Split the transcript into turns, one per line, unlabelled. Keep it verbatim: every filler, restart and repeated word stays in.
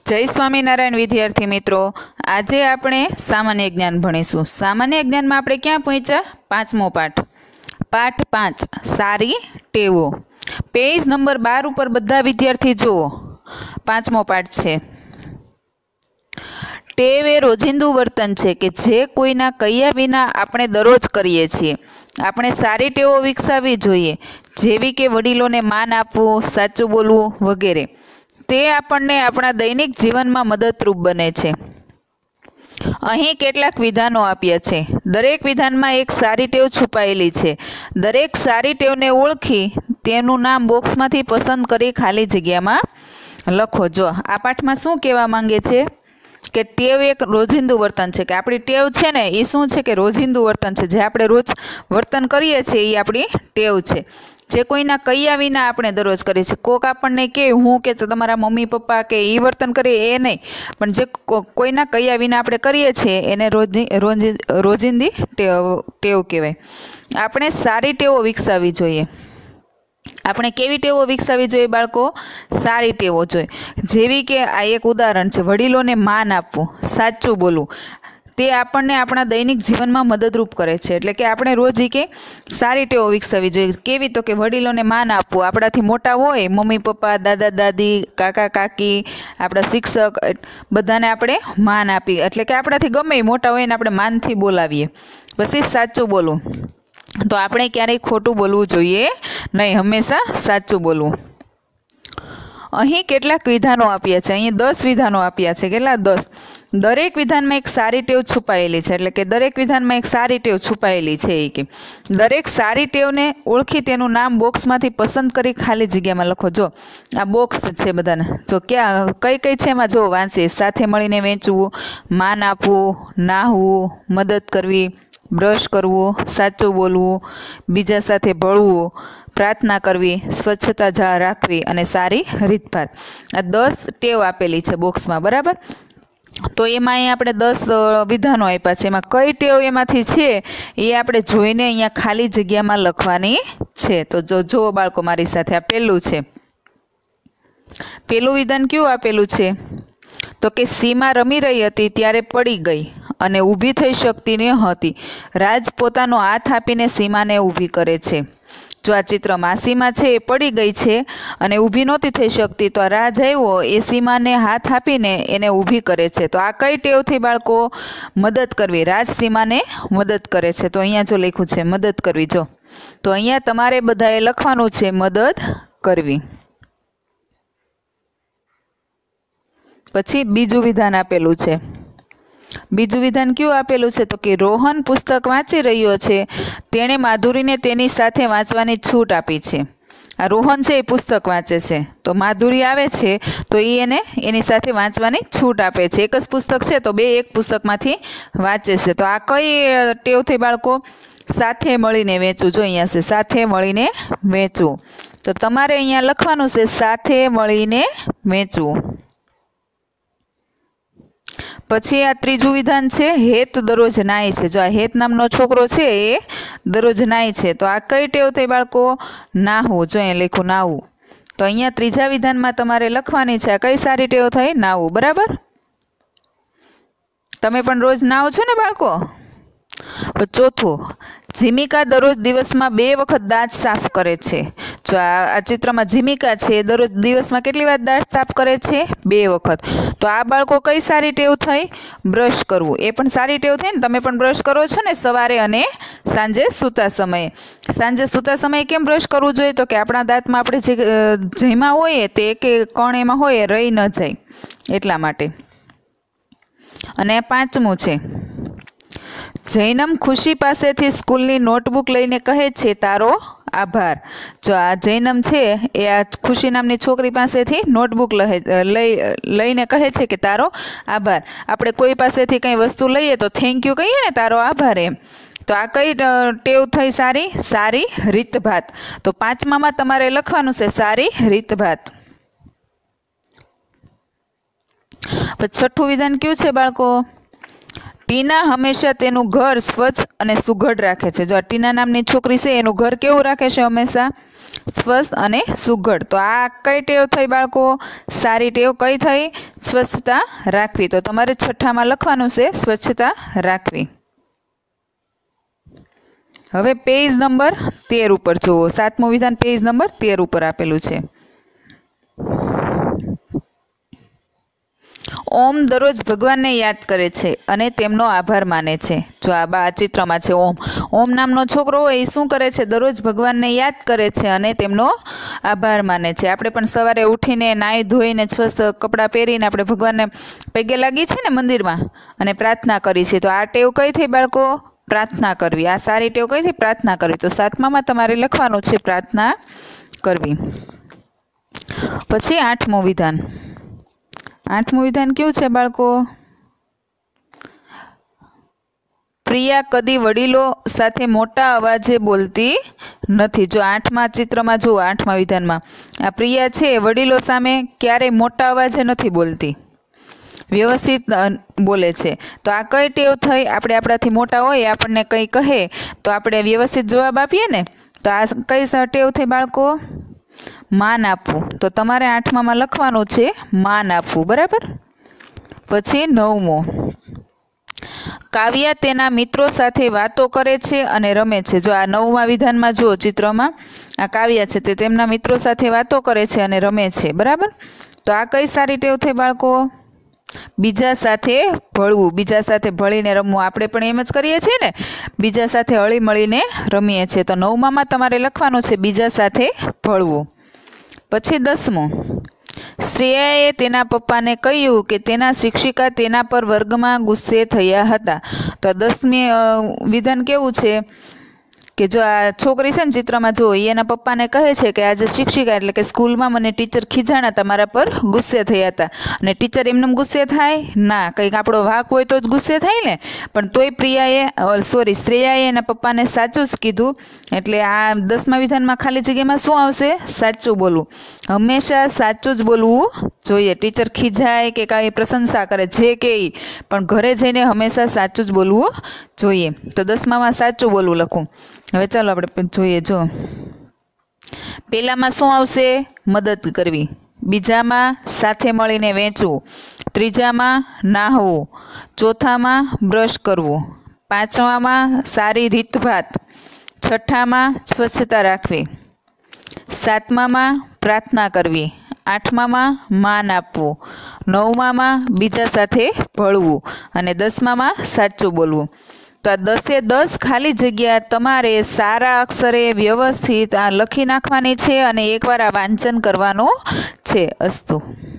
जय स्वामीनारायण विद्यार्थी मित्रों, आज આપણે સામાન્ય જ્ઞાન ભણીશું। સામાન્ય જ્ઞાનમાં આપણે ક્યાં પહોંચ્યા? પાંચમો પાઠ, પાઠ પાંચ, સારી ટેવો। પેજ નંબર બાર ઉપર બધા વિદ્યાર્થી જુઓ, પાંચમો પાઠ છે। ટેવ એ રોજિંદુ વર્તન છે કે જે કોઈના કહ્યા વિના આપણે દરરોજ કરીએ છીએ। આપણે સારી ટેવો વિકસાવવી જોઈએ, જેવી કે વડીલોને માન આપવું, સાચું બોલવું વગેરે। તે આપણને આપણા દૈનિક જીવનમાં મદદરૂપ બને છે। અહીં કેટલાક વિધાનો આપ્યા છે। દરેક વિધાનમાં એક સારી ટેવ છુપાયેલી છે। દરેક સારી ટેવને ઓળખી તેનું નામ બોક્સમાંથી પસંદ કરી ખાલી જગ્યામાં લખો। જો આ પાઠમાં શું કહેવા માંગે છે કે ટેવ એક રોજિંદુ વર્તન છે, કે આપણી ટેવ છે ને એ શું છે કે રોજિંદુ વર્તન છે, જે આપણે રોજ વર્તન કરીએ છીએ એ આપણી ટેવ છે, જે કોઈના કહ્યા વિના આપણે દરરોજ કરીએ છીએ। કોક આપણને કે હું કે તમારા મમ્મી પપ્પા કે એ વર્તન કરીએ એ નહીં, પણ જે કોઈના કહ્યા વિના આપણે કરીએ છીએ એને રોજી રોજી રોજિંદી ટેવ ટેવ કહેવાય। આપણે સારી ટેવો વિકસાવવી જોઈએ। આપણે કેવી ટેવો વિકસાવવી જોઈએ બાળકો? સારી ટેવો જોઈએ, જેવી કે આ એક ઉદાહરણ છે, વડીલોને માન આપવું, સાચું બોલવું। તે આપણને આપણા દૈનિક જીવનમાં મદદરૂપ કરે છે, એટલે કે આપણે રોજ કે સારી ટેવો વિકસાવવી જોઈએ। કેવી? તો કે વડીલોને માન આપવું, આપણાથી મોટા હોય મમ્મી પપ્પા, દાદા દાદી, કાકા કાકી, આપણા શિક્ષક, બધાને આપણે માન આપી, એટલે કે આપણાથી ગમે મોટા હોય ને આપણે માનથી બોલાવીએ। પછી સાચું બોલવું, તો આપણે ક્યારેય ખોટું બોલવું જોઈએ નહીં, હંમેશા સાચું બોલવું। અહીં કેટલાક વિધાનો આપ્યા છે, અહીં દસ વિધાનો આપ્યા છે। કેટલા? દસ। દરેક વિધાનમાં એક સારી ટેવ છુપાયેલી છે, એટલે કે દરેક વિધાનમાં એક સારી ટેવ છુપાયેલી છે એ કે દરેક સારી ટેવને ઓળખી તેનું નામ બોક્સમાંથી પસંદ કરી ખાલી જગ્યામાં લખો। જો આ બોક્સ છે બધાને, જો ક્યાં કઈ કઈ છે એમાં જો વાંચીએ। સાથે મળીને વેચવું, માન આપવું, નાહવું, મદદ કરવી, બ્રશ કરવું, સાચું બોલવું, બીજા સાથે ભળવું, પ્રાર્થના કરવી, સ્વચ્છતા જાળ રાખવી અને સારી રીતભાત। આ દસ ટેવ આપેલી છે બોક્સમાં, બરાબર? તો એમાં અહીંયા આપણે દસ વિધાનો આપ્યા છે, એમાં કઈ ટેવ એમાંથી છે એ આપણે જોઈને અહીંયા ખાલી જગ્યામાં લખવાની છે। તો જો જુઓ બાળકો મારી સાથે, આ પહેલું છે। પહેલું વિધાન કેવું આપેલું છે? તો કે સીમા રમી રહી હતી ત્યારે પડી ગઈ અને ઊભી થઈ શકતી ન હતી। રાજ પોતાનો હાથ આપીને સીમાને ઊભી કરે છે। જો આ ચિત્રમાં સીમા છે એ પડી ગઈ છે અને ઊભી નહોતી થઈ શકતી, તો આ રાજ આવ્યો એ સીમાને હાથ આપીને એને ઊભી કરે છે। તો આ કઈ ટેવથી બાળકો? મદદ કરવી। રાજ સીમાને મદદ કરે છે, તો અહીંયા જો લખ્યું છે મદદ કરવી। જો તો અહીંયા તમારે બધાએ લખવાનું છે મદદ કરવી। પછી બીજું વિધાન આપેલું છે। બીજું વિધાન ક્યું આપેલું છે? તો કે રોહન પુસ્તક વાંચી રહ્યો છે, તેણે માધુરીને તેની સાથે વાંચવાની છૂટ આપી છે। આ રોહન છે એ પુસ્તક વાંચે છે, તો માધુરી આવે છે તો એ એને એની સાથે વાંચવાની છૂટ આપે છે। એક જ પુસ્તક છે તો બે એક પુસ્તકમાંથી વાંચે છે। તો આ કઈ ટેવ થઈ બાળકો? સાથે મળીને વેચવું। જો અહીંયા છે સાથે મળીને વેચવું, તો તમારે અહીંયા લખવાનું છે સાથે મળીને વેચવું। પછી આ ત્રીજું વિધાન છે, હેત દરરોજ નાય છે। જો આ હેત નામનો છોકરો છે એ દરરોજ નાય છે, તો આ કઈ ટેવ થઈ બાળકો? નાહવું। જો અહીંયા લખ્યું નાહવું, તો અહીંયા ત્રીજા વિધાનમાં તમારે લખવાની છે આ કઈ સારી ટેવ થઈ? નાહવું, બરાબર? તમે પણ રોજ નાહો છો ને બાળકો? ચોથું, જીમિકા દરરોજ દિવસમાં બે વખત દાંત સાફ કરે છે। જો આ ચિત્રમાં જીમિકા છે દરરોજ દિવસમાં કેટલી વાર દાંત સાફ કરે છે? બે વખત। તો આ બાળકો કઈ સારી ટેવ થઈ? બ્રશ કરવું। એ પણ સારી ટેવ થઈ ને, તમે પણ બ્રશ કરો છો ને સવારે અને સાંજે સૂતા સમયે। સાંજે સૂતા સમયે કેમ બ્રશ કરવું જોઈએ? તો કે આપણા દાંતમાં આપણે જે જમ્યા હોઈએ તે એક કણ એમાં હોય રહી ન જાય એટલા માટે। અને પાંચમું છે, જૈનમ ખુશી પાસેથી સ્કૂલની નોટબુક લઈને કહે છે તારો આભાર। જો આ જૈનમ છે એ આ ખુશી નામની છોકરી પાસેથી નોટબુક લઈ લઈને કહે છે કે તારો આભાર। આપણે કોઈ પાસેથી કંઈ વસ્તુ લઈએ તો થેન્ક યુ કહીએ ને, તારો આભાર એમ। તો આ કઈ ટેવ થઈ સારી? સારી રીતભાત। તો પાંચમામાં તમારે લખવાનું છે સારી રીતભાત। પછી છઠ્ઠું વિધાન કયું છે બાળકો? ટીના હંમેશા તેનું ઘર સ્વચ્છ અને સુઘડ રાખે છે। જો આ ટીના નામની છોકરી છે એનું ઘર કેવું રાખે છે? હંમેશા સ્વસ્થ અને સુઘડ। તો આ કઈ ટેવ થઈ બાળકો? સારી ટેવ કઈ થઈ? સ્વચ્છતા રાખવી। તો તમારે છઠ્ઠામાં લખવાનું છે સ્વચ્છતા રાખવી। હવે પેજ નંબર તેર ઉપર જુઓ। સાતમું વિધાન પેજ નંબર તેર ઉપર આપેલું છે। ઓમ દરરોજ ભગવાનને યાદ કરે છે અને તેમનો આભાર માને છે। જો આ બા ચિત્રમાં છે ઓમ ઓમ નામનો છોકરો હોય એ શું કરે છે? દરરોજ ભગવાનને યાદ કરે છે અને તેમનો આભાર માને છે। આપણે પણ સવારે ઉઠીને નાહી ધોઈને સ્વસ્થ કપડાં પહેરીને આપણે ભગવાનને પગે લાગી છે ને મંદિરમાં અને પ્રાર્થના કરી છે। તો આ ટેવ કઈ થઈ બાળકો? પ્રાર્થના કરવી। આ સારી ટેવ કઈ થઈ? પ્રાર્થના કરવી। તો સાતમામાં તમારે લખવાનું છે પ્રાર્થના કરવી। પછી આઠમું વિધાન આઠમું વિધાન કેવું છે બાળકો? પ્રિયા કદી વડીલો સાથે મોટા અવાજે બોલતી નથી। જો આઠમા ચિત્રમાં જુઓ, આઠમા વિધાનમાં આ પ્રિયા છે વડીલો સામે ક્યારેય મોટા અવાજે નથી બોલતી, વ્યવસ્થિત બોલે છે। તો આ કઈ ટેવ થઈ? આપણે આપણાથી મોટા હોય આપણને કંઈ કહે તો આપણે વ્યવસ્થિત જવાબ આપીએ ને, તો આ કઈ ટેવ થઈ બાળકો? માન આપવું। તો તમારે આઠમામાં લખવાનું છે માન આપવું, બરાબર। પછી નવમો, કાવ્યા તેના મિત્રો સાથે વાતો કરે છે અને રમે છે। જો આ નવમા વિધાનમાં જુઓ ચિત્રમાં, આ કાવ્યા છે તે તેમના મિત્રો સાથે વાતો કરે છે અને રમે છે, બરાબર। તો આ કઈ સારી ટેવ થઈ બાળકો? બીજા સાથે ભળવું, બીજા સાથે ભળીને રમવું। આપણે પણ એમ જ કરીએ છીએ ને, બીજા સાથે હળી મળીને રમીએ છીએ। તો નવમામાં તમારે લખવાનું છે બીજા સાથે ભળવું। પછી દસમું, શ્રેયાએ તેના પપ્પાને કહ્યું કે તેના શિક્ષિકા તેના પર વર્ગમાં ગુસ્સે થયા હતા। તો દસમી વિધાન કેવું છે કે જો આ છોકરી છે ને ચિત્રમાં જો એના પપ્પાને કહે છે કે આજે શિક્ષિકા એટલે કે સ્કૂલમાં મને ટીચર ખીજાણા, તમારા પર ગુસ્સે થયા હતા। અને ટીચર એમને ગુસ્સે થાય ના, કંઈક આપણો વાંક હોય તો જ ગુસ્સે થાય ને, પણ તોય પ્રિયાએ સોરી શ્રેયાએ એના પપ્પાને સાચું જ કીધું। એટલે આ દસમા વિધાનમાં ખાલી જગ્યામાં શું આવશે? સાચું બોલવું। હંમેશા સાચું જ બોલવું જોઈએ। ટીચર ખીજાય કે કાંઈ પ્રશંસા કરે જે કે ઈ, પણ ઘરે જઈને હંમેશા સાચું જ બોલવું જોઈએ। તો દસમામાં સાચું બોલવું લખું। હવે ચાલો આપણે જોઈએ। જો પહેલામાં શું આવશે? મદદ કરવી। બીજામાં સાથે મળીને વેચવું। ત્રીજામાં નાહવું। ચોથામાં બ્રશ કરવું। પાંચમામાં સારી રીતભાત। છઠ્ઠામાં સ્વચ્છતા રાખવી। સાતમામાં પ્રાર્થના કરવી। આઠમામાં માન આપવું। નવમામાં બીજા સાથે ભળવું અને દસમામાં સાચું બોલવું। તો આ દસે દસ ખાલી જગ્યા તમારે સારા અક્ષરે વ્યવસ્થિત આ લખી નાખવાની છે અને એકવાર આ વાંચન કરવાનું છે। અસ્તુ।